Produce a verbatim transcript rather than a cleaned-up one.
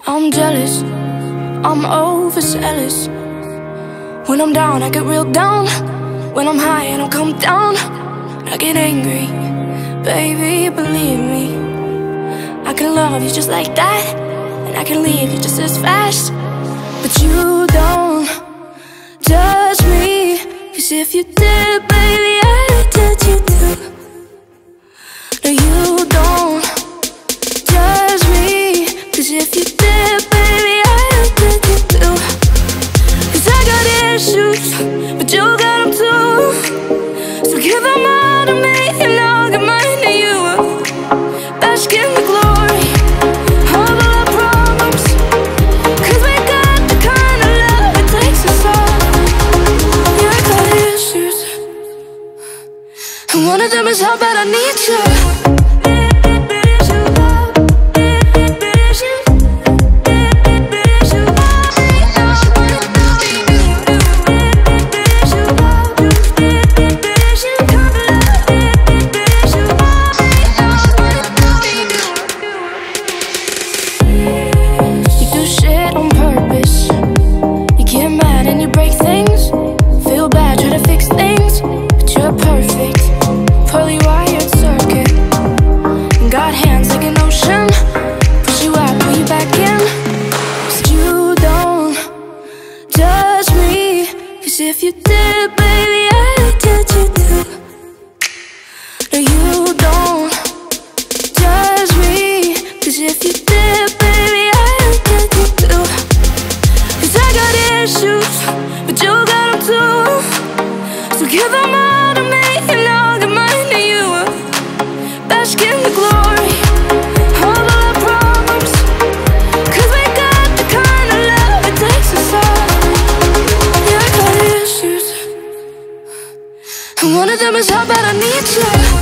I'm jealous, I'm overzealous. When I'm down, I get real down. When I'm high, I don't come down. I get angry, baby, believe me. I can love you just like that, and I can leave you just as fast. But you don't judge me, 'cause if you did, baby, I'd judge you too. No, you don't judge me, 'cause if you did, baby, I'd judge you too. 'Cause I got issues, but you got them too. So give them all to me, and I'll give mine to you. Bask in the glory of all our problems, 'cause we got the kind of love that takes us all. Yeah, I got issues, and one of them is how bad I need you. If you did, baby, I'd judge you too. No, you don't judge me, 'cause if you did, baby, I'd judge you too. 'Cause I got issues, but you got them too. So give them all to me, and I'll give mine to you. Bask in the glory of all our problems, 'cause we got the kind of love that takes us all. And one of them is how bad I need you.